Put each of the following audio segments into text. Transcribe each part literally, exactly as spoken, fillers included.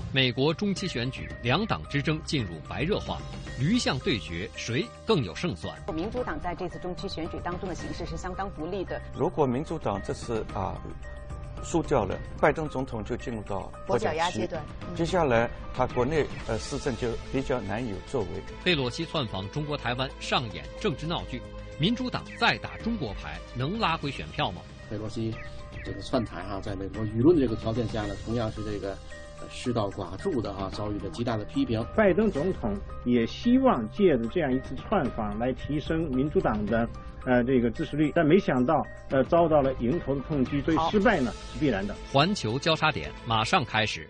美国中期选举，两党之争进入白热化，驴象对决，谁更有胜算？ 民主党在这次中期选举当中的形势是相当不利的。 如果民主党这次啊输掉了，拜登总统就进入到跛脚鸭阶段， 嗯、接下来他国内呃施政就比较难有作为。 佩洛西窜访中国台湾，上演政治闹剧，民主党再打中国牌，能拉回选票吗？ 佩洛西这个窜台哈、啊，在美国舆论这个条件下呢，同样是这个失道寡助的哈、啊，遭遇了极大的批评。 拜登总统也希望借着这样一次窜访来提升民主党的呃这个支持率，但没想到呃遭到了迎头的痛击，所以失败呢是必然的。 环球交叉点马上开始。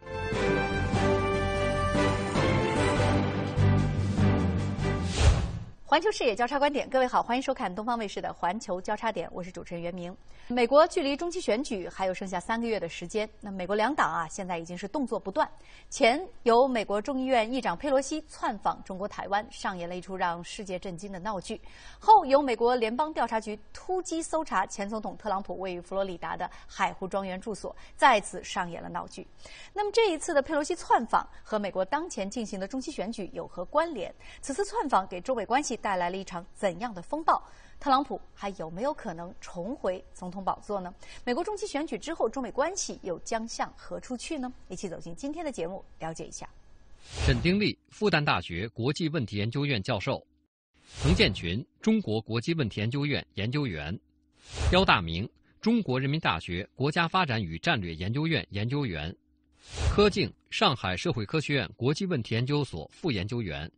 环球视野交叉观点，各位好，欢迎收看东方卫视的环球交叉点，我是主持人袁明。美国距离中期选举还有剩下三个月的时间，那美国两党啊现在已经是动作不断。前由美国众议院议长佩洛西窜访中国台湾，上演了一出让世界震惊的闹剧；后由美国联邦调查局突击搜查前总统特朗普位于佛罗里达的海湖庄园住所，再次上演了闹剧。那么这一次的佩洛西窜访和美国当前进行的中期选举有何关联？此次窜访给中美关系带来了一场怎样的风暴？特朗普还有没有可能重回总统宝座呢？美国中期选举之后，中美关系又将向何处去呢？一起走进今天的节目，了解一下。 沈丁力，复旦大学国际问题研究院教授；滕建群，中国国际问题研究院研究员；刁大明，中国人民大学国家发展与战略研究院研究员；柯静，上海社会科学院国际问题研究所副研究员。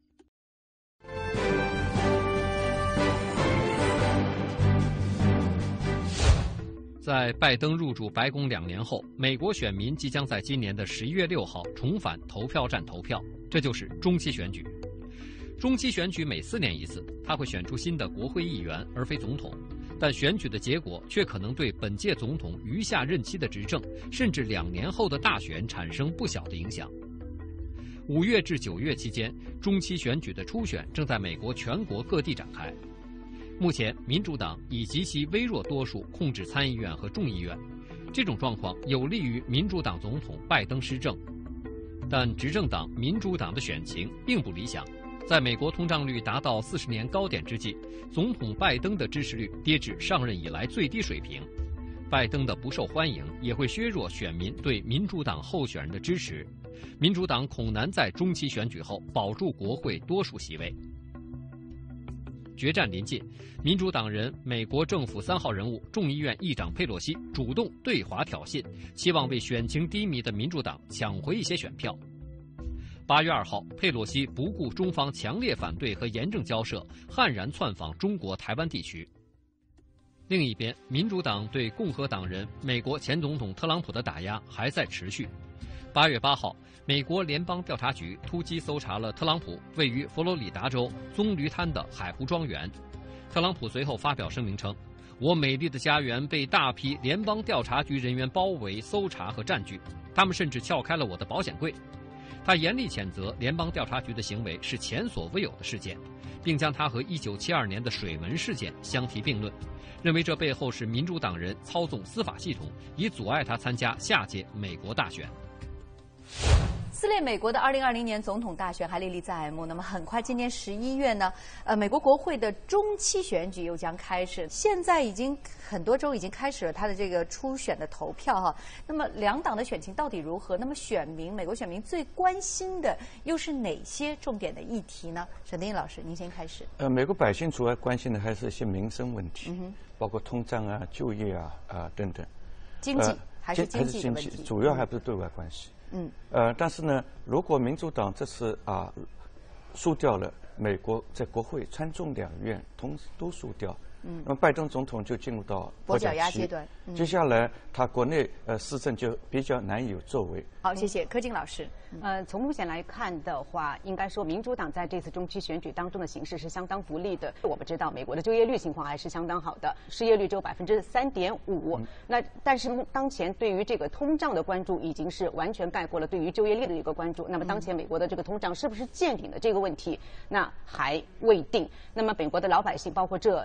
在拜登入驻白宫两年后，美国选民即将在今年的十一月六号重返投票站投票，这就是中期选举。中期选举每四年一次，它会选出新的国会议员，而非总统。但选举的结果却可能对本届总统余下任期的执政，甚至两年后的大选产生不小的影响。五月至九月期间，中期选举的初选正在美国全国各地展开。目前，民主党以极其微弱多数控制参议院和众议院，这种状况有利于民主党总统拜登施政。但执政党民主党的选情并不理想，在美国通胀率达到四十年高点之际，总统拜登的支持率跌至上任以来最低水平。拜登的不受欢迎也会削弱选民对民主党候选人的支持，民主党恐难在中期选举后保住国会多数席位。决战临近，民主党人、美国政府三号人物、众议院议长佩洛西主动对华挑衅，期望为选情低迷的民主党抢回一些选票。八月二号，佩洛西不顾中方强烈反对和严正交涉，悍然窜访中国台湾地区。另一边，民主党对共和党人、美国前总统特朗普的打压还在持续。八月八号，美国联邦调查局突击搜查了特朗普位于佛罗里达州棕榈滩的海湖庄园。特朗普随后发表声明称：“我美丽的家园被大批联邦调查局人员包围、搜查和占据，他们甚至撬开了我的保险柜。”他严厉谴责联邦调查局的行为是前所未有的事件，并将它和一九七二年的水门事件相提并论，认为这背后是民主党人操纵司法系统，以阻碍他参加下届美国大选。 撕裂美国的二零二零年总统大选还历历在目。那么很快，今年十一月呢，呃，美国国会的中期选举又将开始。现在已经很多州已经开始了他的这个初选的投票哈。那么两党的选情到底如何？那么选民，美国选民最关心的又是哪些重点的议题呢？沈丁老师，您先开始。 呃，美国百姓主要关心的还是一些民生问题， 嗯、 包括通胀啊、就业啊啊、呃、等等。 经济、呃、还是经济的问题， 主要还不是对外关系。 嗯， 呃，但是呢，如果民主党这次啊输掉了，美国在国会参众两院同时都输掉，嗯，那么拜登总统就进入到跛脚鸭阶段， 嗯、接下来他国内呃施政就比较难有作为。 好，谢谢柯静老师。 呃，从目前来看的话，应该说民主党在这次中期选举当中的形势是相当不利的。我们知道美国的就业率情况还是相当好的，失业率只有百分之三点五。那但是当前对于这个通胀的关注已经是完全盖过了对于就业率的一个关注。那么当前美国的这个通胀是不是见顶的这个问题，那还未定。那么美国的老百姓，包括这一段时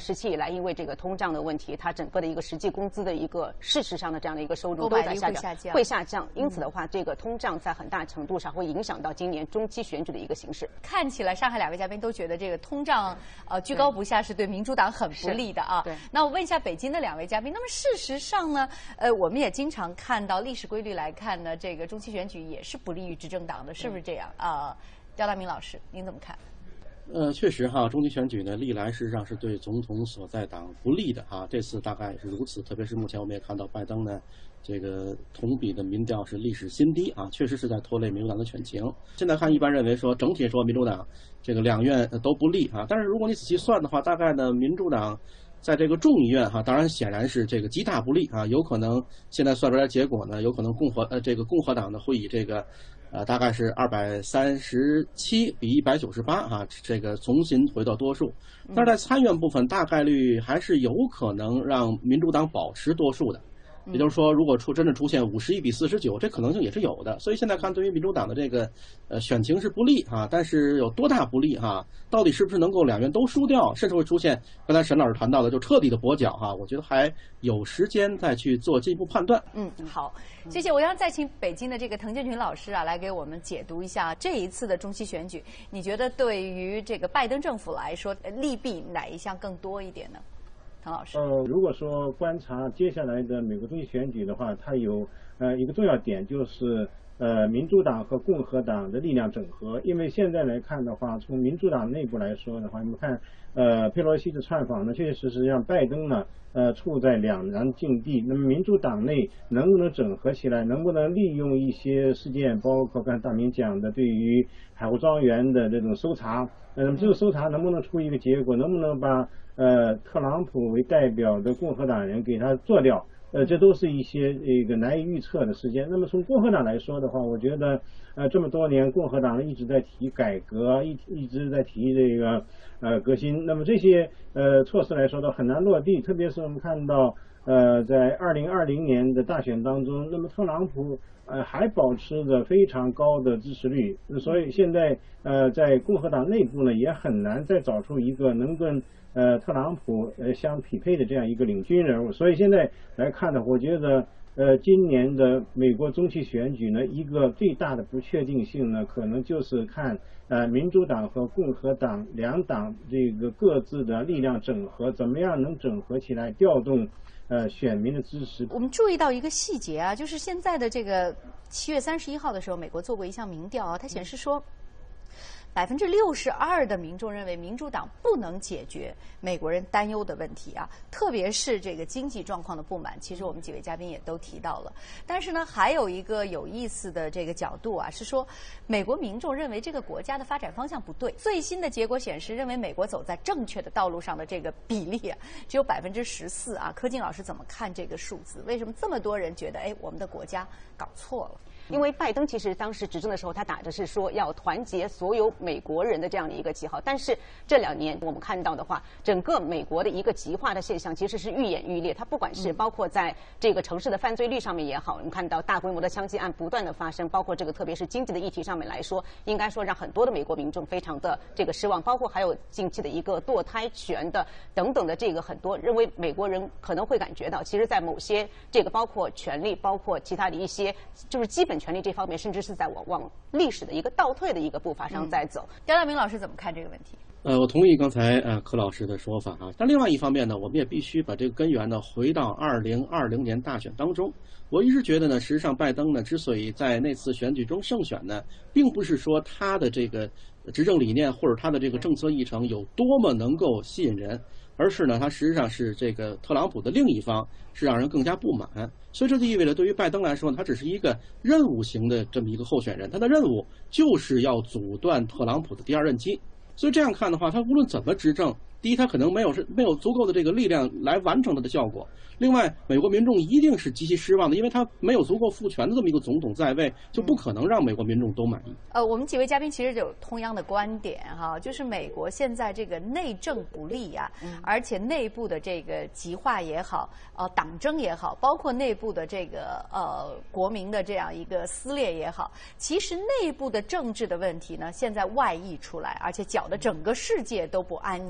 时期以来，因为这个通胀的问题，它整个的一个实际工资的一个事实上的这样的一个收入都在下降，会下降。因此的话，这个通胀在很大程度上会影响到今年中期选举的一个形势。 看起来上海两位嘉宾都觉得这个通胀呃居高不下是对民主党很不利的啊。 对。 那我问一下北京的两位嘉宾，那么事实上呢，呃，我们也经常看到历史规律来看呢，这个中期选举也是不利于执政党的，是不是这样啊？呃，刁大明老师，您怎么看？ 呃，确实哈，中期选举呢，历来事实上是对总统所在党不利的哈。这次大概也是如此，特别是目前我们也看到拜登呢，这个同比的民调是历史新低啊，确实是在拖累民主党的选情。现在看，一般认为说整体说民主党这个两院都不利啊，但是如果你仔细算的话，大概呢民主党在这个众议院哈，当然显然是这个极大不利啊，有可能现在算出来结果呢，有可能共和呃这个共和党呢会以这个。呃，大概是二百三十七比一百九十八哈，这个重新回到多数。但是在参院部分，大概率还是有可能让民主党保持多数的。也就是说，如果出真的出现五十一比四十九，这可能性也是有的。所以现在看，对于民主党的这个呃选情是不利哈，但是有多大不利哈？到底是不是能够两院都输掉，甚至会出现刚才沈老师谈到的就彻底的跛脚哈？我觉得还有时间再去做进一步判断。 嗯，好，谢谢。我想再请北京的这个滕建群老师啊，来给我们解读一下这一次的中期选举，你觉得对于这个拜登政府来说，利弊哪一项更多一点呢？滕老师， 呃，如果说观察接下来的美国中期选举的话，它有呃一个重要点就是呃民主党和共和党的力量整合。因为现在来看的话，从民主党内部来说的话，你们看呃佩洛西的窜访呢，确确实实让拜登呢呃处在两难境地。那么民主党内能不能整合起来，能不能利用一些事件，包括刚才大明讲的对于海湖庄园的这种搜查，那么这个搜查能不能出一个结果，能不能把呃，特朗普为代表的共和党人给他做掉，呃，这都是一些这个难以预测的事件。那么从共和党来说的话，我觉得，呃，这么多年共和党一直在提改革，一一直在提这个呃革新。那么这些呃措施来说都很难落地，特别是我们看到，呃，在二零二零年的大选当中，那么特朗普呃还保持着非常高的支持率，所以现在呃在共和党内部呢也很难再找出一个能跟呃，特朗普呃相匹配的这样一个领军人物。所以现在来看呢，我觉得呃今年的美国中期选举呢，一个最大的不确定性呢，可能就是看呃民主党和共和党两党这个各自的力量整合，怎么样能整合起来，调动呃选民的支持。 我们注意到一个细节啊，就是现在的这个七月三十一号的时候，美国做过一项民调啊，它显示说，百分之六十二的民众认为民主党不能解决美国人担忧的问题啊，特别是这个经济状况的不满。其实我们几位嘉宾也都提到了。但是呢，还有一个有意思的这个角度啊，是说美国民众认为这个国家的发展方向不对。最新的结果显示，认为美国走在正确的道路上的这个比例啊，只有百分之十四啊。柯静老师怎么看这个数字？为什么这么多人觉得，哎，我们的国家搞错了？ 因为拜登其实当时执政的时候，他打的是说要团结所有美国人的这样的一个旗号。但是这两年我们看到的话，整个美国的一个极化的现象其实是愈演愈烈。它不管是包括在这个城市的犯罪率上面也好，我们看到大规模的枪击案不断的发生，包括这个特别是经济的议题上面来说，应该说让很多的美国民众非常的这个失望。包括还有近期的一个堕胎权的等等的这个很多，认为美国人可能会感觉到，其实在某些这个包括权利，包括其他的一些就是基本权利这方面，甚至是在往往历史的一个倒退的一个步伐上在走。 刁大明老师怎么看这个问题？ 呃，我同意刚才呃柯老师的说法啊，但另外一方面呢，我们也必须把这个根源呢回到二零二零年大选当中。我一直觉得呢，实际上拜登呢之所以在那次选举中胜选呢，并不是说他的这个执政理念或者他的这个政策议程有多么能够吸引人，而是呢，他实际上是这个特朗普的另一方是让人更加不满。所以这就意味着，对于拜登来说呢，他只是一个任务型的这么一个候选人，他的任务就是要阻断特朗普的第二任期。所以这样看的话，他无论怎么执政，第一，他可能没有是没有足够的这个力量来完成他的效果；另外，美国民众一定是极其失望的，因为他没有足够赋权的这么一个总统在位，就不可能让美国民众都满意。 呃，我们几位嘉宾其实有同样的观点哈，就是美国现在这个内政不利啊，嗯、而且内部的这个极化也好，呃，党争也好，包括内部的这个呃国民的这样一个撕裂也好，其实内部的政治的问题呢，现在外溢出来，而且搅得整个世界都不安宁哈。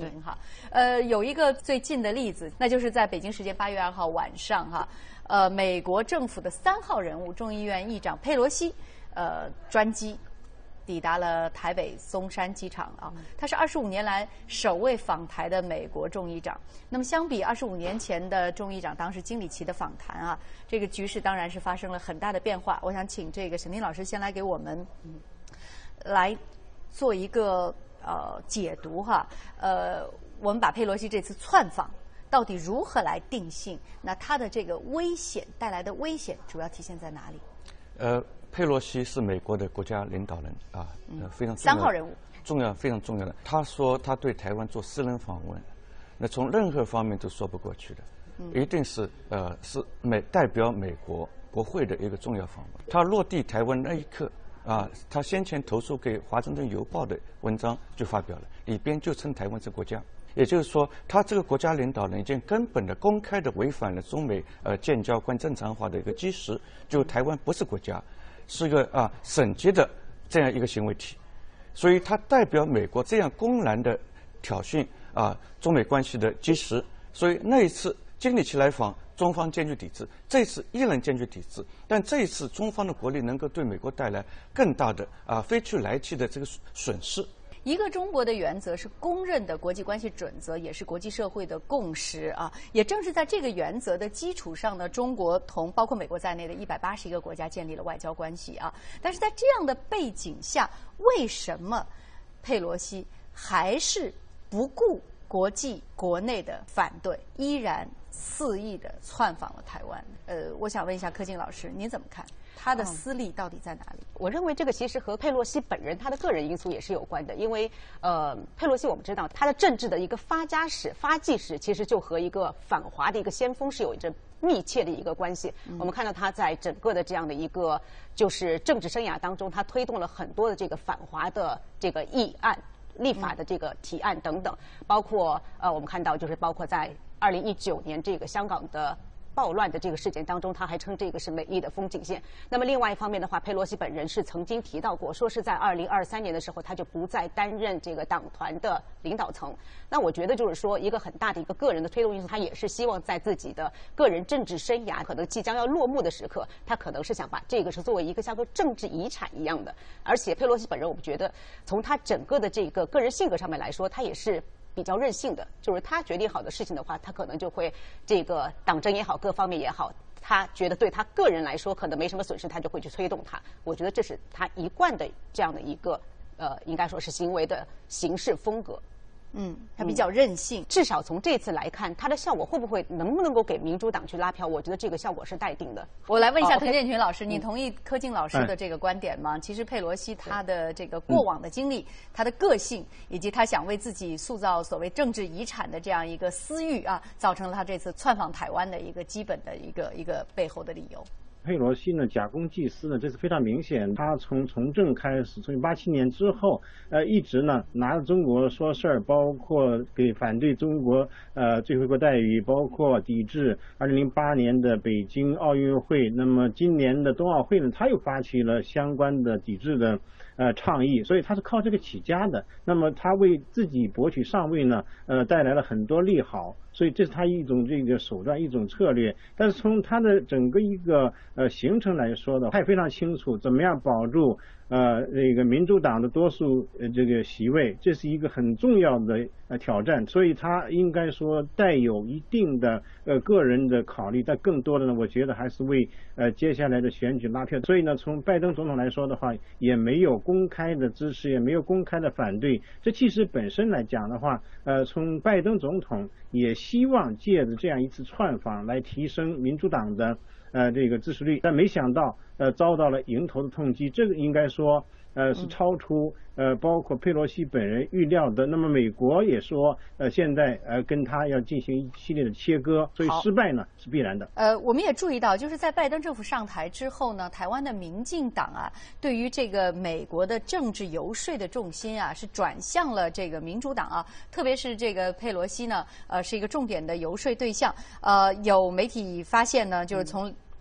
呃，有一个最近的例子，那就是在北京时间八月二号晚上哈，呃，美国政府的三号人物众议院议长佩洛西，呃，专机抵达了台北松山机场啊，他是二十五年来首位访台的美国众议长。那么相比二十五年前的众议长当时金里奇的访谈啊，这个局势当然是发生了很大的变化。我想请这个沈婷老师先来给我们嗯来做一个呃解读哈，呃，我们把佩洛西这次窜访到底如何来定性？那他的这个危险带来的危险主要体现在哪里？ 呃。佩洛西是美国的国家领导人啊，呃，非常重要三号人物， 重要非常重要的。他说他对台湾做私人访问，那从任何方面都说不过去的，嗯、一定是呃是美代表美国国会的一个重要访问。他落地台湾那一刻啊，他先前投诉给《华盛顿邮报》的文章就发表了，里边就称台湾是国家。也就是说，他这个国家领导人已经根本的、公开的违反了中美呃建交观正常化的一个基石，就台湾不是国家。是个啊省级的这样一个行为体，所以它代表美国这样公然的挑衅啊中美关系的基石。所以那一次金里奇来访，中方坚决抵制；这一次依然坚决抵制。但这一次中方的国力能够对美国带来更大的啊飞去来去的这个损失。 一个中国的原则是公认的国际关系准则，也是国际社会的共识啊。也正是在这个原则的基础上呢，中国同包括美国在内的一百八十一个国家建立了外交关系啊。但是在这样的背景下，为什么佩洛西还是不顾国际国内的反对，依然肆意的窜访了台湾？呃，我想问一下柯静老师，您怎么看？他的私利到底在哪里？ 我认为这个其实和佩洛西本人他的个人因素也是有关的，因为呃，佩洛西我们知道他的政治的一个发家史、发迹史，其实就和一个反华的一个先锋是有着密切的一个关系。嗯、我们看到他在整个的这样的一个就是政治生涯当中，他推动了很多的这个反华的这个议案、立法的这个提案等等，包括呃，我们看到就是包括在二零一九年这个香港的暴乱的这个事件当中，他还称这个是美丽的风景线。那么另外一方面的话，佩洛西本人是曾经提到过，说是在二零二三年的时候，他就不再担任这个党团的领导层。那我觉得就是说，一个很大的一个个人的推动因素，他也是希望在自己的个人政治生涯可能即将要落幕的时刻，他可能是想把这个是作为一个像个政治遗产一样的。而且佩洛西本人，我们觉得从他整个的这个个人性格上面来说，他也是比较任性的，就是他决定好的事情的话，他可能就会这个党政也好，各方面也好，他觉得对他个人来说可能没什么损失，他就会去推动他。我觉得这是他一贯的这样的一个呃，应该说是行为的行事风格。 嗯，他比较任性、嗯。 至少从这次来看，他的效果会不会能不能够给民主党去拉票？我觉得这个效果是待定的。 我来问一下哦滕建群老师，你同意柯静老师的这个观点吗？嗯、其实佩洛西他的这个过往的经历、嗯、他的个性，以及他想为自己塑造所谓政治遗产的这样一个私欲啊，造成了他这次窜访台湾的一个基本的一个一个背后的理由。 佩洛西呢，假公济私呢，这是非常明显。他从从政开始，从八七年之后，呃，一直呢拿着中国说事儿，包括给反对中国呃最惠国待遇，包括抵制二零零八年的北京奥运会。那么今年的冬奥会呢，他又发起了相关的抵制的呃倡议，所以他是靠这个起家的。那么他为自己博取上位呢，呃，带来了很多利好。所以这是他一种这个手段，一种策略。但是从他的整个一个呃行程来说的，他也非常清楚怎么样保住呃那个民主党的多数呃这个席位，这是一个很重要的呃挑战。所以他应该说带有一定的呃个人的考虑，但更多的呢，我觉得还是为呃接下来的选举拉票。所以呢，从拜登总统来说的话，也没有公开的支持，也没有公开的反对。这其实本身来讲的话，呃，从拜登总统也希望借着这样一次窜访来提升民主党的呃这个支持率，但没想到呃遭到了迎头的痛击。这个应该说呃是超出呃包括佩洛西本人预料的。那么美国也说呃现在呃跟他要进行一系列的切割，所以失败呢是必然的。 呃，我们也注意到，就是在拜登政府上台之后呢，台湾的民进党啊，对于这个美国的政治游说的重心啊，是转向了这个民主党啊，特别是这个佩洛西呢，呃，是一个重点的游说对象。呃，有媒体发现呢，就是从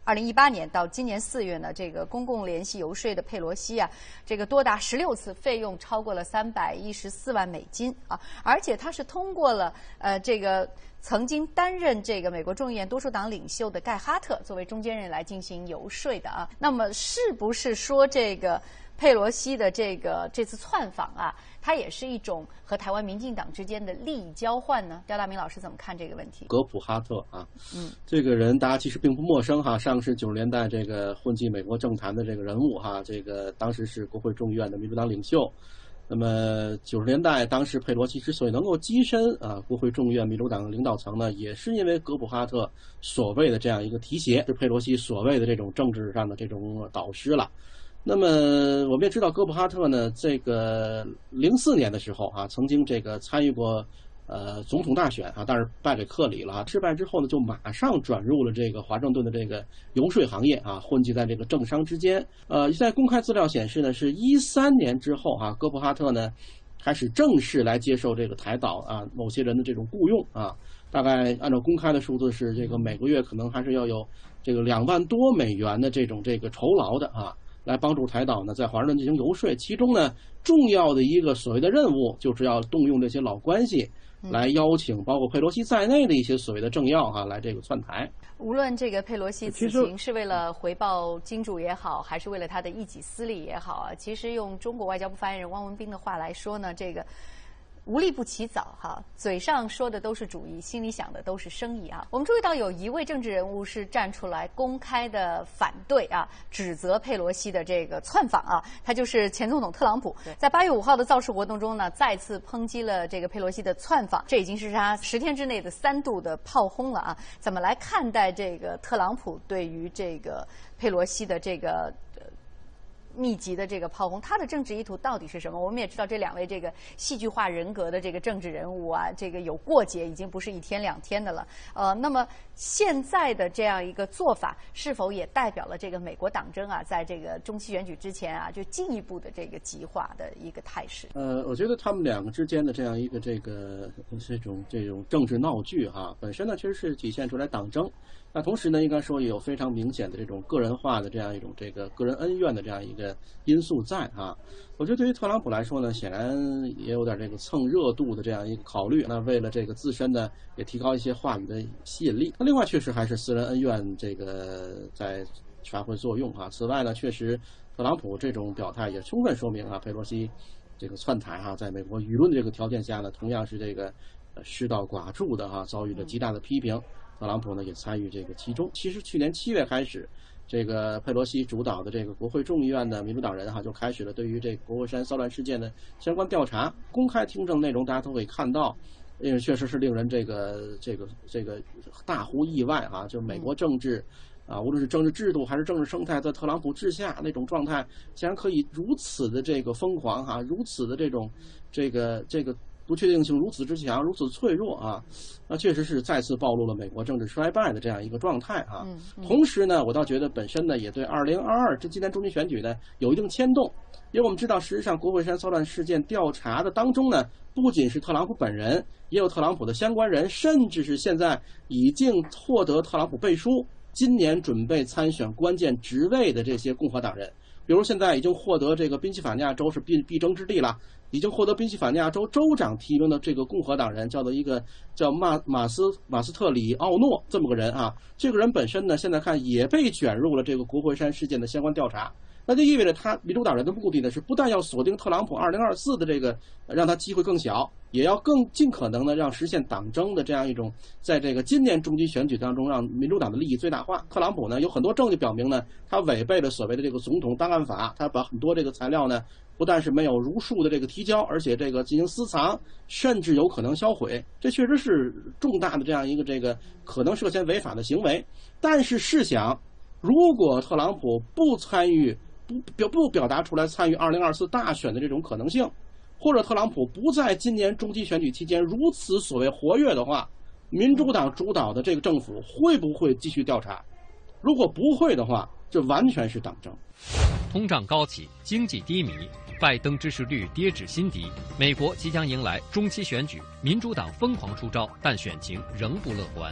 二零一八年到今年四月呢，这个公共联系游说的佩洛西啊，这个多达十六次，费用超过了三百一十四万美金啊，而且他是通过了呃这个曾经担任这个美国众议院多数党领袖的盖哈特作为中间人来进行游说的啊。那么是不是说这个佩洛西的这个这次窜访啊，它也是一种和台湾民进党之间的利益交换呢？刁大明老师怎么看这个问题？ 格普哈特啊， 嗯， 这个人大家其实并不陌生哈，上个世纪九十年代这个混迹美国政坛的这个人物哈，这个当时是国会众议院的民主党领袖。那么九十年代，当时佩洛西之所以能够跻身啊国会众议院民主党领导层呢，也是因为格普哈特所谓的这样一个提携，是佩洛西所谓的这种政治上的这种导师了。那么我们也知道，戈普哈特呢，这个零四年的时候啊，曾经这个参与过呃总统大选啊，但是败给克里了。失败之后呢，就马上转入了这个华盛顿的这个游说行业啊，混迹在这个政商之间。呃，在公开资料显示呢，是一三年之后啊，戈普哈特呢开始正式来接受这个台岛啊某些人的这种雇佣啊。大概按照公开的数字是，这个每个月可能还是要有这个两万多美元的这种这个酬劳的啊。来帮助台岛呢在华盛顿进行游说，其中呢重要的一个所谓的任务就是要动用这些老关系，来邀请包括佩洛西在内的一些所谓的政要哈、啊、来这个窜台。 无论这个佩洛西此行是为了回报金主也好，还是为了他的一己私利也好啊，其实用中国外交部发言人汪文斌的话来说呢，这个无利不起早哈，嘴上说的都是主义，心里想的都是生意啊。我们注意到有一位政治人物是站出来公开的反对啊，指责佩洛西的这个窜访啊，他就是前总统特朗普。在八月五号的造势活动中呢，再次抨击了这个佩洛西的窜访，这已经是他十天之内的三度的炮轰了啊。怎么来看待这个特朗普对于这个佩洛西的这个密集的这个炮轰，他的政治意图到底是什么？我们也知道这两位这个戏剧化人格的这个政治人物啊，这个有过节已经不是一天两天的了。呃，那么现在的这样一个做法，是否也代表了这个美国党争啊，在这个中期选举之前啊，就进一步的这个极化的一个态势？ 呃，我觉得他们两个之间的这样一个这个这种这种政治闹剧哈、啊，本身呢确实是体现出来党争。那同时呢，应该说也有非常明显的这种个人化的这样一种这个个人恩怨的这样一个因素在啊。我觉得对于特朗普来说呢，显然也有点这个蹭热度的这样一个考虑。那为了这个自身呢，也提高一些话语的吸引力。那另外确实还是私人恩怨这个在发挥作用啊。此外呢，确实特朗普这种表态也充分说明啊，佩洛西这个窜台哈，在美国舆论的这个条件下呢，同样是这个呃失道寡助的哈，遭遇了极大的批评。特朗普呢也参与这个其中。其实去年七月开始，这个佩洛西主导的这个国会众议院的民主党人哈就开始了对于这个国会山骚乱事件的相关调查。公开听证内容大家都可以看到，因为确实是令人这个这个这个大呼意外啊！就是美国政治啊，无论是政治制度还是政治生态，在特朗普治下那种状态，竟然可以如此的这个疯狂哈、啊，如此的这种这个这个。不确定性如此之强，如此脆弱啊，那确实是再次暴露了美国政治衰败的这样一个状态啊。 嗯嗯、 同时呢，我倒觉得本身呢也对二零二二这今年中期选举呢有一定牵动，因为我们知道，实际上国会山骚乱事件调查的当中呢，不仅是特朗普本人，也有特朗普的相关人，甚至是现在已经获得特朗普背书，今年准备参选关键职位的这些共和党人。比如现在已经获得这个宾夕法尼亚州是必必争之地了，已经获得宾夕法尼亚州州长提名的这个共和党人，叫做一个叫马马斯马斯特里奥诺这么个人啊，这个人本身呢，现在看也被卷入了这个国会山事件的相关调查。那就意味着他民主党人的目的呢，是不但要锁定特朗普二零二四的这个，让他机会更小，也要更尽可能的让实现党争的这样一种，在这个今年中期选举当中，让民主党的利益最大化。特朗普呢，有很多证据表明呢，他违背了所谓的这个总统档案法，他把很多这个材料呢，不但是没有如数的这个提交，而且这个进行私藏，甚至有可能销毁。这确实是重大的这样一个这个可能涉嫌违法的行为。但是试想，如果特朗普不参与，不表不表达出来参与二零二四大选的这种可能性，或者特朗普不在今年中期选举期间如此所谓活跃的话，民主党主导的这个政府会不会继续调查？如果不会的话，这完全是党争。 通胀高企，经济低迷，拜登支持率跌至新低。美国即将迎来中期选举，民主党疯狂出招，但选情仍不乐观。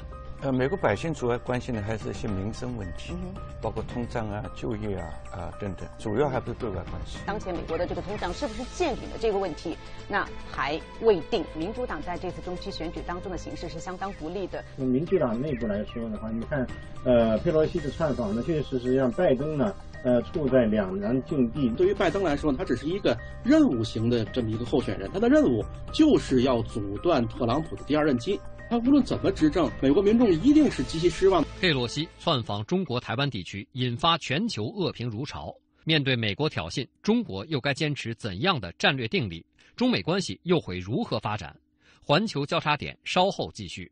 呃，美国百姓主要关心的还是一些民生问题，嗯、包括通胀啊、就业啊啊等等，主要还不是对外关系。 当前美国的这个通胀是不是见顶的这个问题，那还未定。民主党在这次中期选举当中的形势是相当不利的。 从民主党内部来说的话，你看，呃，佩洛西的窜访呢，确确实实让拜登呢，呃，处在两难境地。 对于拜登来说，他只是一个任务型的这么一个候选人，他的任务就是要阻断特朗普的第二任期。他无论怎么执政，美国民众一定是极其失望。 佩洛西窜访中国台湾地区，引发全球恶评如潮。面对美国挑衅，中国又该坚持怎样的战略定力？中美关系又会如何发展？环球交叉点稍后继续。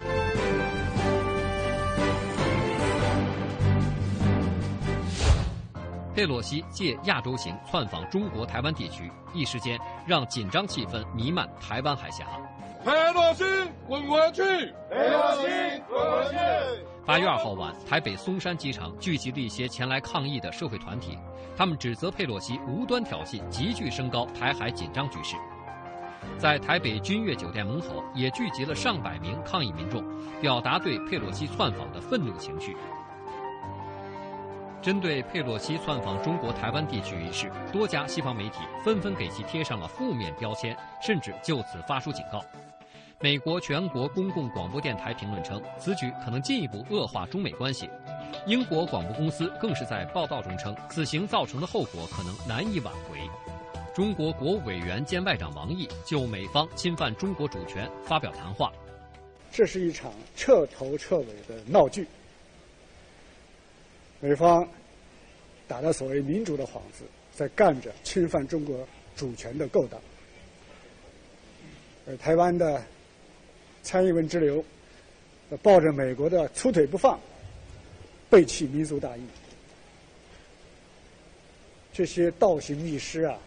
佩洛西借亚洲行窜访中国台湾地区，一时间让紧张气氛弥漫台湾海峡。 佩洛西滚回去！佩洛西滚回去！ 八月二号晚，台北松山机场聚集了一些前来抗议的社会团体，他们指责佩洛西无端挑衅，急剧升高台海紧张局势。在台北君悦酒店门口，也聚集了上百名抗议民众，表达对佩洛西窜访的愤怒情绪。针对佩洛西窜访中国台湾地区一事，多家西方媒体纷纷给其贴上了负面标签，甚至就此发出警告。美国全国公共广播电台评论称，此举可能进一步恶化中美关系。英国广播公司更是在报道中称，此行造成的后果可能难以挽回。中国国务委员兼外长王毅就美方侵犯中国主权发表谈话。 这是一场彻头彻尾的闹剧。美方打着所谓民主的幌子，在干着侵犯中国主权的勾当。而台湾的蔡英文之流抱着美国的粗腿不放，背弃民族大义。这些倒行逆施啊，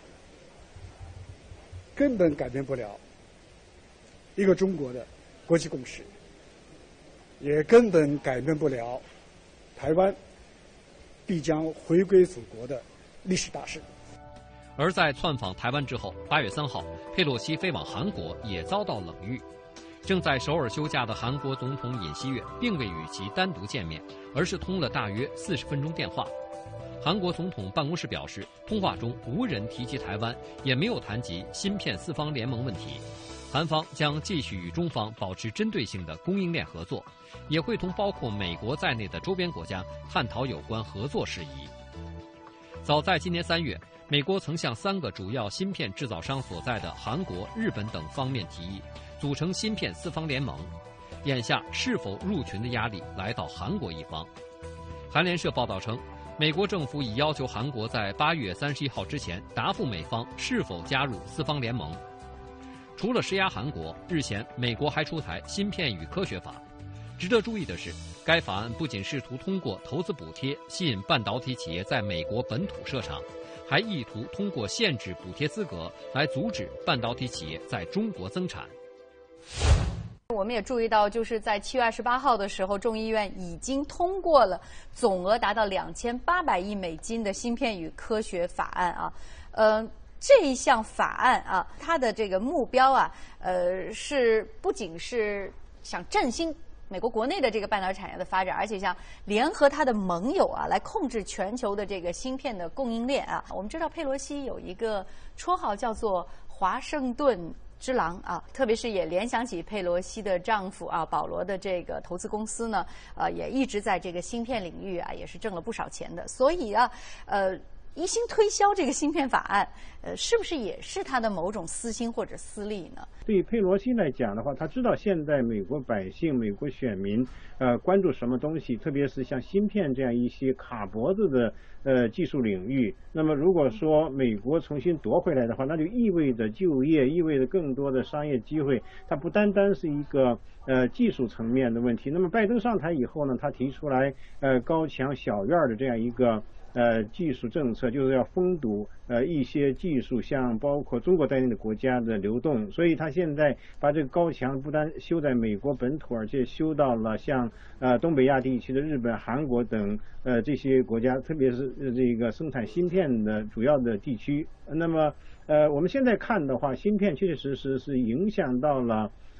根本改变不了一个中国的国际共识，也根本改变不了台湾必将回归祖国的历史大势。 而在窜访台湾之后，八月三号，佩洛西飞往韩国也遭到冷遇。正在首尔休假的韩国总统尹锡悦并未与其单独见面，而是通了大约四十分钟电话。韩国总统办公室表示，通话中无人提及台湾，也没有谈及芯片四方联盟问题。韩方将继续与中方保持针对性的供应链合作，也会同包括美国在内的周边国家探讨有关合作事宜。早在今年三月，美国曾向三个主要芯片制造商所在的韩国、日本等方面提议，组成芯片四方联盟。眼下是否入群的压力来到韩国一方。韩联社报道称，美国政府已要求韩国在八月三十一号之前答复美方是否加入四方联盟。除了施压韩国，日前美国还出台《芯片与科学法》。值得注意的是，该法案不仅试图通过投资补贴吸引半导体企业在美国本土设厂，还意图通过限制补贴资格来阻止半导体企业在中国增产。 我们也注意到，就是在七月二十八号的时候，众议院已经通过了总额达到两千八百亿美金的芯片与科学法案啊，呃。这一项法案啊，它的这个目标啊，呃，是不仅是想振兴美国国内的这个半导体产业的发展，而且想联合它的盟友啊，来控制全球的这个芯片的供应链啊。我们知道佩洛西有一个绰号叫做华盛顿之狼啊，特别是也联想起佩洛西的丈夫啊保罗的这个投资公司呢，呃，也一直在这个芯片领域啊，也是挣了不少钱的。所以啊，呃。一心推销这个芯片法案，呃，是不是也是他的某种私心或者私利呢？ 对于佩洛西来讲的话，他知道现在美国百姓、美国选民，呃，关注什么东西，特别是像芯片这样一些卡脖子的呃技术领域。那么，如果说美国重新夺回来的话，那就意味着就业，意味着更多的商业机会。它不单单是一个呃技术层面的问题。那么，拜登上台以后呢，他提出来呃高墙小院的这样一个。呃，技术政策就是要封堵呃一些技术，像包括中国在内的国家的流动，所以他现在把这个高墙不单修在美国本土，而且修到了像呃东北亚地区的日本、韩国等呃这些国家，特别是这个生产芯片的主要的地区。那么呃我们现在看的话，芯片确确实实是影响到了。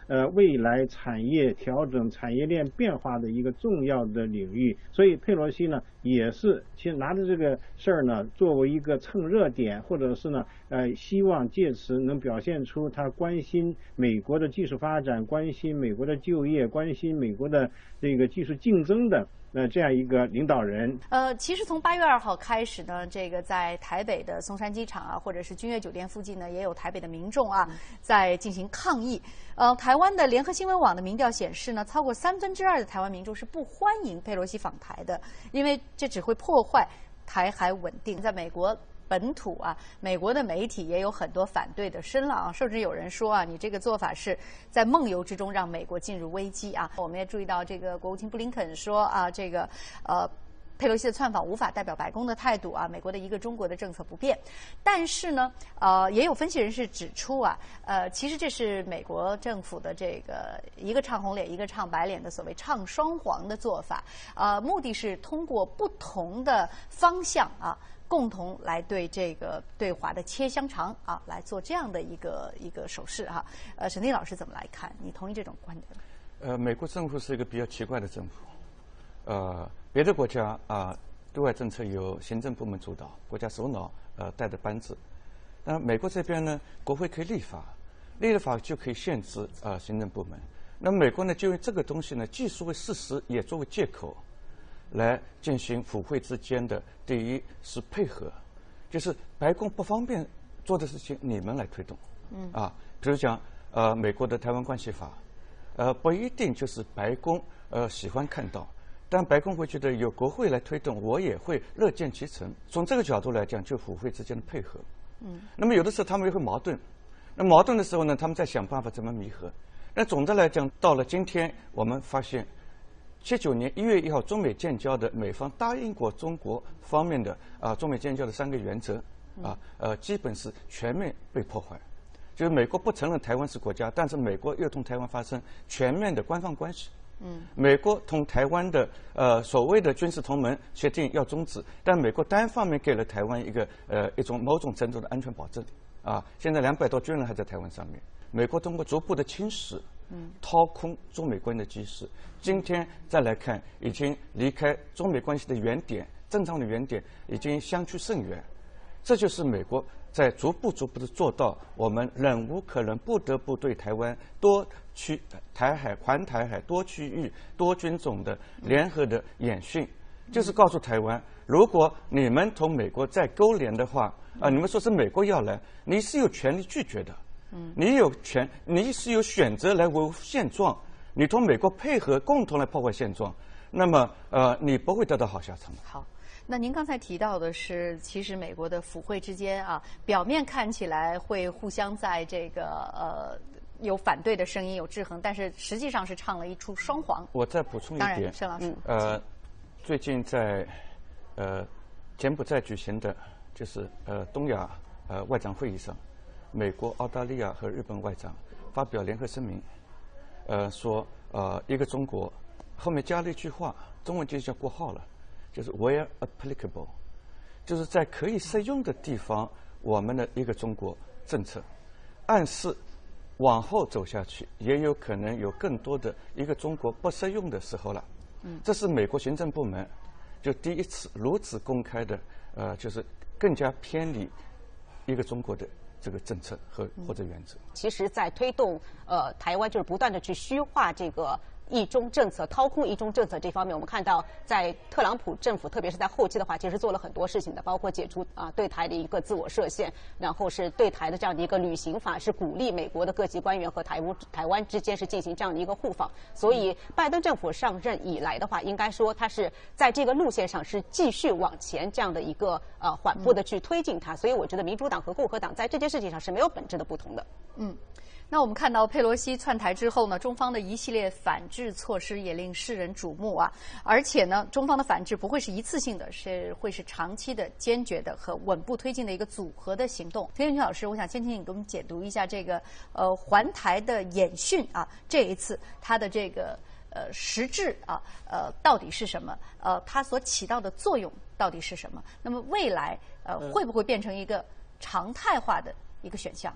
呃未来产业调整、产业链变化的一个重要的领域。所以佩洛西呢也是其实拿着这个事儿呢作为一个蹭热点，或者是呢呃希望借此能表现出他关心美国的技术发展、关心美国的就业、关心美国的这个技术竞争的呃这样一个领导人。 呃，其实从八月二号开始呢，这个在台北的松山机场啊，或者是君悦酒店附近呢，也有台北的民众啊在进行抗议。呃，台湾的联合新闻网的民调显示呢，超过三分之二的台湾民众是不欢迎佩洛西访台的，因为这只会破坏台海稳定。在美国本土啊，美国的媒体也有很多反对的声浪啊，甚至有人说啊，你这个做法是在梦游之中让美国进入危机啊。我们也注意到，这个国务卿布林肯说啊，这个呃。佩洛西的窜访无法代表白宫的态度啊，美国的一个中国的政策不变。但是呢，呃，也有分析人士指出啊，呃，其实这是美国政府的这个一个唱红脸，一个唱白脸的所谓唱双簧的做法，呃，目的是通过不同的方向啊，共同来对这个对华的切香肠啊，来做这样的一个一个手势哈、啊。呃，沈立老师怎么来看？你同意这种观点吗？ 呃，美国政府是一个比较奇怪的政府。呃，别的国家啊、呃，对外政策由行政部门主导，国家首脑呃带着班子。那美国这边呢，国会可以立法，立了法就可以限制啊、呃、行政部门。那美国呢，就用这个东西呢，既作为事实，也作为借口，来进行府会之间的第一是配合，就是白宫不方便做的事情，你们来推动。嗯啊，比如讲呃美国的台湾关系法，呃不一定就是白宫呃喜欢看到。但白宫会觉得有国会来推动，我也会乐见其成。从这个角度来讲，就府会之间的配合。嗯。那么有的时候他们也会矛盾，那矛盾的时候呢，他们在想办法怎么弥合。那总的来讲，到了今天，我们发现，七九年一月一号中美建交的美方答应过中国方面的啊、呃、中美建交的三个原则啊呃基本是全面被破坏。就是美国不承认台湾是国家，但是美国又同台湾发生全面的官方关系。嗯，美国同台湾的呃所谓的军事同盟协定要终止，但美国单方面给了台湾一个呃一种某种程度的安全保证啊。现在两百多军人还在台湾上面，美国通过逐步的侵蚀，嗯，掏空中美关系的基石。今天再来看，已经离开中美关系的原点，正常的原点已经相去甚远。这就是美国在逐步逐步的做到，我们忍无可忍，不得不对台湾多区台海环台海多区域多军种的联合的演训，就是告诉台湾，如果你们同美国再勾连的话，啊、呃，你们说是美国要来，你是有权利拒绝的，嗯，你有权，你是有选择来维护现状，你同美国配合，共同来破坏现状，那么呃，你不会得到好下场的。 好。那您刚才提到的是，其实美国的府会之间啊，表面看起来会互相在这个呃有反对的声音，有制衡，但是实际上是唱了一出双簧。 我再补充一点， 沈老师， 呃，最近在呃柬埔寨举行的，就是呃东亚呃外长会议上，美国、澳大利亚和日本外长发表联合声明，呃说呃一个中国，后面加了一句话，中文就叫括号了。就是 where applicable， 就是在可以适用的地方，我们的一个中国政策，暗示往后走下去，也有可能有更多的一个中国不适用的时候了。嗯，这是美国行政部门就第一次如此公开的，呃，就是更加偏离一个中国的这个政策和或者原则。 其实，在推动呃台湾就是不断的去虚化这个一中政策、掏空一中政策这方面，我们看到在特朗普政府，特别是在后期的话，其实做了很多事情的，包括解除啊对台的一个自我设限，然后是对台的这样的一个旅行法，是鼓励美国的各级官员和台湾台湾之间是进行这样的一个互访。所以拜登政府上任以来的话，应该说他是在这个路线上是继续往前这样的一个呃缓步的去推进它。所以我觉得民主党和共和党在这件事情上是没有本质的不同的。 嗯。那我们看到佩洛西窜台之后呢，中方的一系列反制措施也令世人瞩目啊。而且呢，中方的反制不会是一次性的，是会是长期的、坚决的和稳步推进的一个组合的行动。田元群老师，我想先请你给我们解读一下这个呃环台的演训啊，这一次它的这个呃实质啊呃到底是什么？呃，它所起到的作用到底是什么？那么未来呃会不会变成一个常态化的一个选项？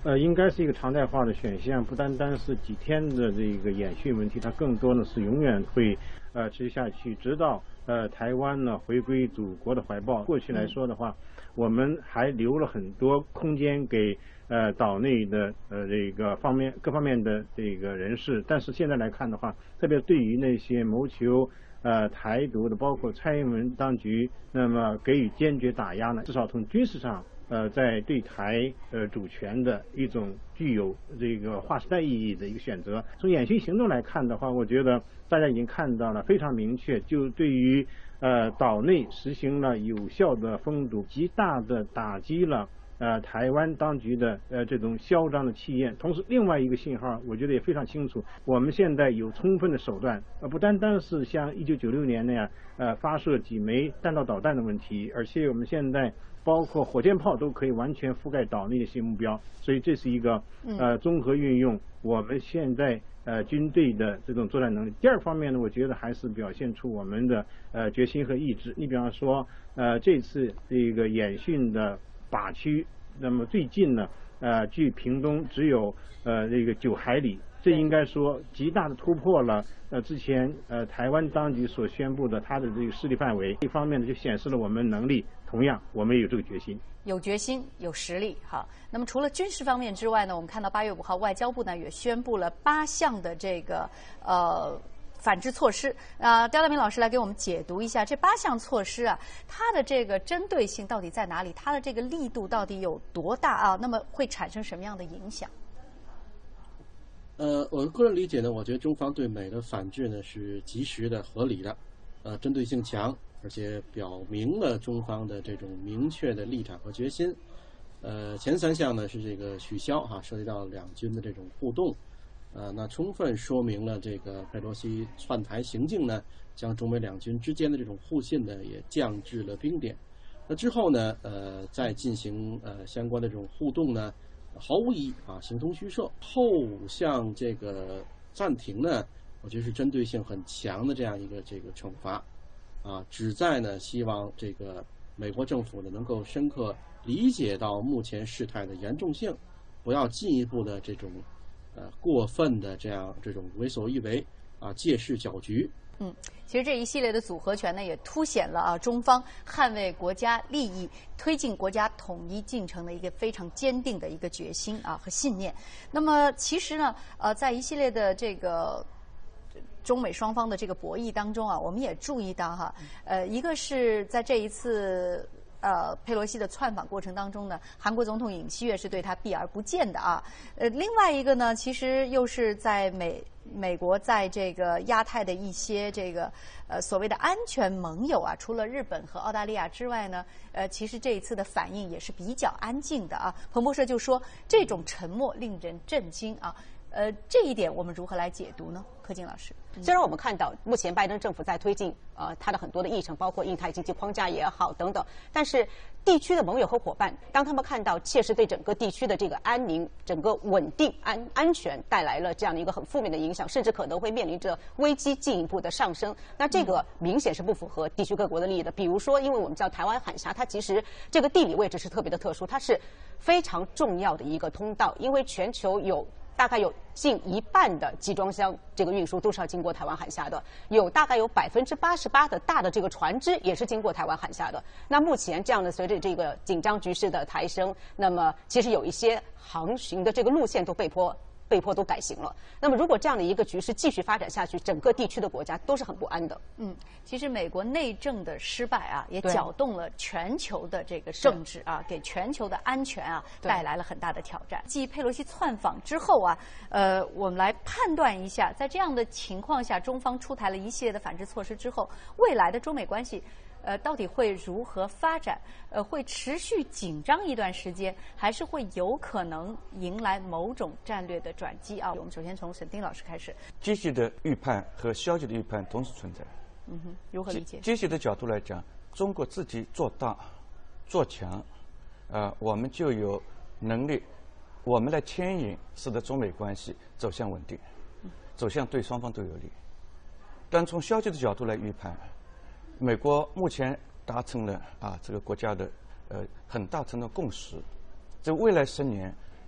呃，应该是一个常态化的选项，不单单是几天的这个演训问题，它更多的是永远会呃持续下去，直到呃台湾呢回归祖国的怀抱。过去来说的话，我们还留了很多空间给呃岛内的呃这个方面各方面的这个人士，但是现在来看的话，特别对于那些谋求呃台独的，包括蔡英文当局，那么给予坚决打压呢，至少从军事上。呃，在对台呃主权的一种具有这个划时代意义的一个选择。从演训行动来看的话，我觉得大家已经看到了非常明确，就对于呃岛内实行了有效的封堵，极大的打击了呃台湾当局的呃这种嚣张的气焰。同时，另外一个信号，我觉得也非常清楚，我们现在有充分的手段，呃不单单是像一九九六年那样呃发射几枚弹道导弹的问题，而且我们现在。包括火箭炮都可以完全覆盖岛内的一些目标，所以这是一个呃综合运用我们现在呃军队的这种作战能力。第二方面呢，我觉得还是表现出我们的呃决心和意志。你比方说呃这次这个演训的靶区，那么最近呢呃距屏东只有呃这个九海里。这应该说极大的突破了呃之前呃台湾当局所宣布的它的这个势力范围。一方面呢，就显示了我们能力，同样我们也有这个决心， 有决心，有实力。好，那么除了军事方面之外呢，我们看到八月五号外交部呢也宣布了八项的这个呃反制措施啊。刁大明老师来给我们解读一下这八项措施啊，它的这个针对性到底在哪里？它的这个力度到底有多大啊？那么会产生什么样的影响？ 呃，我个人理解呢，我觉得中方对美的反制呢是及时的、合理的，呃，针对性强，而且表明了中方的这种明确的立场和决心。呃，前三项呢是这个取消哈，涉及到两军的这种互动，呃，那充分说明了这个佩洛西窜台行径呢，将中美两军之间的这种互信呢也降至了冰点。那之后呢，呃，再进行呃相关的这种互动呢。毫无意义啊，形同虚设。后五项这个暂停呢，我觉得是针对性很强的这样一个这个惩罚，啊，旨在呢希望这个美国政府呢能够深刻理解到目前事态的严重性，不要进一步的这种呃过分的这样这种为所欲为啊，借势搅局。 嗯，其实这一系列的组合拳呢，也凸显了啊中方捍卫国家利益、推进国家统一进程的一个非常坚定的一个决心啊和信念。那么，其实呢，呃，在一系列的这个中美双方的这个博弈当中啊，我们也注意到哈，呃，一个是在这一次。呃，佩洛西的窜访过程当中呢，韩国总统尹锡悦是对他避而不见的啊。呃，另外一个呢，其实又是在美美国在这个亚太的一些这个呃所谓的安全盟友啊，除了日本和澳大利亚之外呢，呃，其实这一次的反应也是比较安静的啊。彭博社就说这种沉默令人震惊啊。呃，这一点我们如何来解读呢？柯静老师， 虽然我们看到目前拜登政府在推进呃他的很多的议程，包括印太经济框架也好等等，但是地区的盟友和伙伴，当他们看到切实对整个地区的这个安宁、整个稳定、安安全带来了这样的一个很负面的影响，甚至可能会面临着危机进一步的上升，那这个明显是不符合地区各国的利益的。比如说，因为我们知道台湾海峡，它其实这个地理位置是特别的特殊，它是非常重要的一个通道，因为全球有。大概有近一半的集装箱这个运输都是要经过台湾海峡的，有大概有百分之八十八的大的这个船只也是经过台湾海峡的。那目前这样的随着这个紧张局势的抬升，那么其实有一些航行的这个路线都被迫。被迫都改行了。那么，如果这样的一个局势继续发展下去，整个地区的国家都是很不安的。 嗯，其实美国内政的失败啊，也搅动了全球的这个政治啊，给全球的安全啊带来了很大的挑战。继佩洛西窜访之后啊，呃，我们来判断一下，在这样的情况下，中方出台了一系列的反制措施之后，未来的中美关系。呃，到底会如何发展？呃，会持续紧张一段时间，还是会有可能迎来某种战略的转机啊？我们首先从沈丁老师开始。 积极的预判和消极的预判同时存在。 嗯哼，如何理解？ 积极的角度来讲，中国自己做大、做强，呃，我们就有能力，我们来牵引，使得中美关系走向稳定，走向对双方都有利。但从消极的角度来预判。美国目前达成了啊这个国家的呃很大程度共识，这未来十年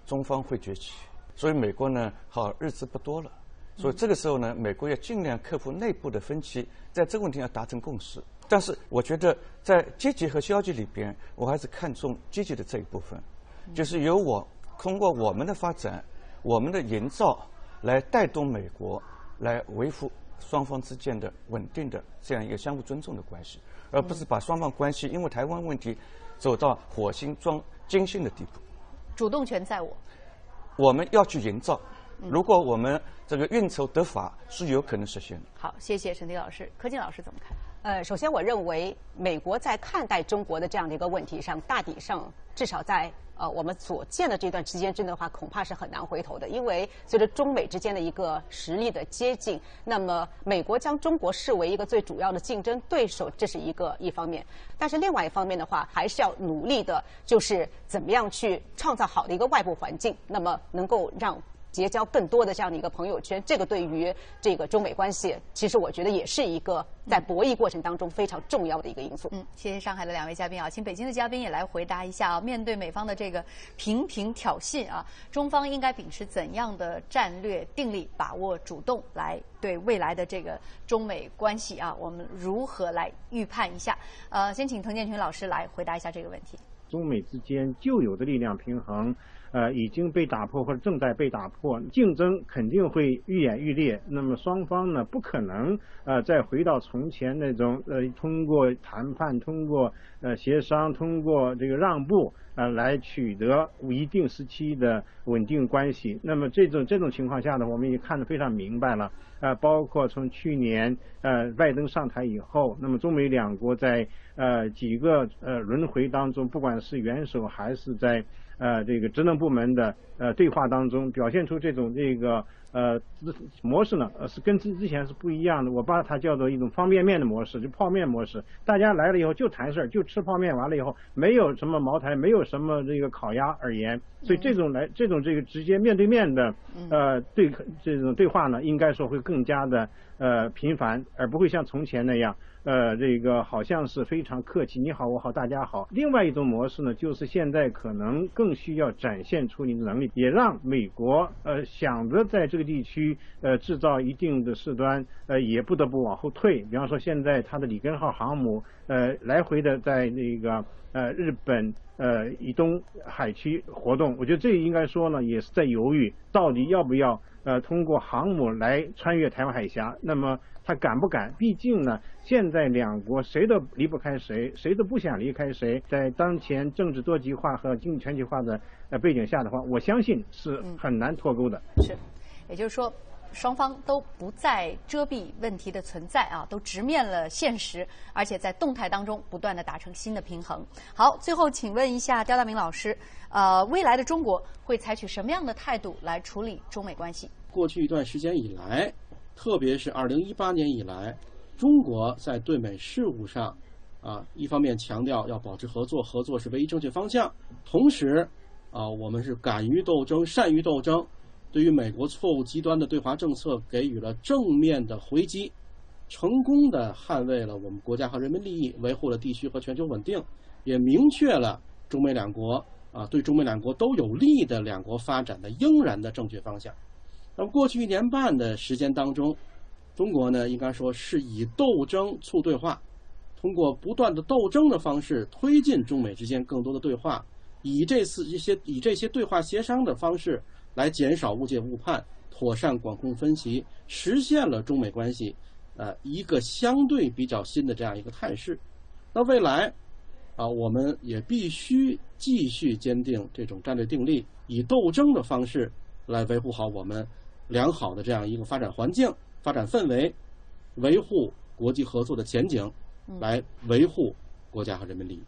中方会崛起，所以美国呢，好日子不多了。所以这个时候呢，美国要尽量克服内部的分歧，在这个问题上达成共识。但是我觉得在积极和消极里边，我还是看重积极的这一部分，就是由我通过我们的发展、我们的营造来带动美国，来维护双方之间的稳定的这样一个相互尊重的关系，而不是把双方关系因为台湾问题走到火星撞金星的地步。 主动权在我， 我们要去营造。如果我们这个运筹得法，是有可能实现的。 好，谢谢沈迪老师。柯静老师怎么看？ 呃，首先我认为美国在看待中国的这样的一个问题上，大体上至少在呃我们所见的这段时间之内的话，恐怕是很难回头的。因为随着中美之间的一个实力的接近，那么美国将中国视为一个最主要的竞争对手，这是一个一方面。但是另外一方面的话，还是要努力的，就是怎么样去创造好的一个外部环境，那么能够让结交更多的这样的一个朋友圈，这个对于这个中美关系，其实我觉得也是一个在博弈过程当中非常重要的一个因素。 嗯，谢谢上海的两位嘉宾啊，请北京的嘉宾也来回答一下啊。面对美方的这个频频挑衅啊，中方应该秉持怎样的战略定力，把握主动，来对未来的这个中美关系啊，我们如何来预判一下？呃，先请滕建群老师来回答一下这个问题。 中美之间旧有的力量平衡呃，已经被打破或者正在被打破，竞争肯定会愈演愈烈。那么双方呢，不可能呃再回到从前那种呃通过谈判、通过呃协商、通过这个让步呃来取得一定时期的稳定关系。那么这种这种情况下呢，我们也看得非常明白了。呃，包括从去年呃拜登上台以后，那么中美两国在呃几个呃轮回当中，不管是元首还是在呃，这个职能部门的呃对话当中，表现出这种这个呃模式呢，呃是跟之之前是不一样的。我把它叫做一种方便面的模式，就泡面模式。大家来了以后就谈事儿，就吃泡面，完了以后没有什么茅台，没有什么这个烤鸭而言。所以这种来这种这个直接面对面的呃对这种对话呢，应该说会更加的呃频繁，而不会像从前那样。呃，这个好像是非常客气，你好，我好，大家好。另外一种模式呢，就是现在可能更需要展现出你的能力，也让美国呃想着在这个地区呃制造一定的事端，呃也不得不往后退。比方说，现在它的里根号航母呃来回的在那个呃日本呃以东海区活动，我觉得这应该说呢，也是在犹豫到底要不要呃通过航母来穿越台湾海峡。那么他敢不敢？毕竟呢，现在两国谁都离不开谁，谁都不想离开谁。在当前政治多极化和经济全球化的呃背景下的话，我相信是很难脱钩的。 嗯、是，也就是说，双方都不再遮蔽问题的存在啊，都直面了现实，而且在动态当中不断的达成新的平衡。好，最后请问一下刁大明老师，呃，未来的中国会采取什么样的态度来处理中美关系？ 过去一段时间以来，特别是二零一八年以来，中国在对美事务上，啊，一方面强调要保持合作，合作是唯一正确方向，同时，啊，我们是敢于斗争，善于斗争，对于美国错误极端的对华政策给予了正面的回击，成功的捍卫了我们国家和人民利益，维护了地区和全球稳定，也明确了中美两国啊对中美两国都有利的两国发展的应然的正确方向。那么过去一年半的时间当中，中国呢应该说是以斗争促对话，通过不断的斗争的方式推进中美之间更多的对话，以这次一些以这些对话协商的方式来减少误解误判，妥善管控分歧，实现了中美关系呃一个相对比较新的这样一个态势。那未来啊，我们也必须继续坚定这种战略定力，以斗争的方式来维护好我们良好的这样一个发展环境、发展氛围，维护国际合作的前景，来维护国家和人民利益。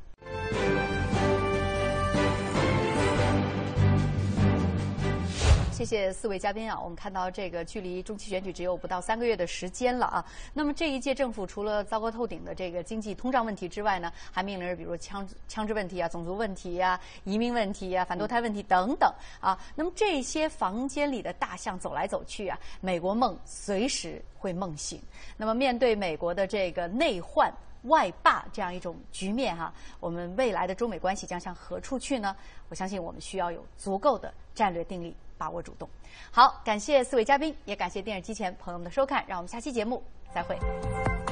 谢谢四位嘉宾啊，我们看到这个距离中期选举只有不到三个月的时间了啊。那么这一届政府除了糟糕透顶的这个经济通胀问题之外呢，还面临着比如枪枪支问题啊、种族问题啊、移民问题啊、反堕胎问题等等啊。那么这些房间里的大象走来走去啊，美国梦随时会梦醒。那么面对美国的这个内患外霸这样一种局面哈，我们未来的中美关系将向何处去呢？我相信我们需要有足够的战略定力，把握主动。好，感谢四位嘉宾，也感谢电视机前朋友们的收看，让我们下期节目再会。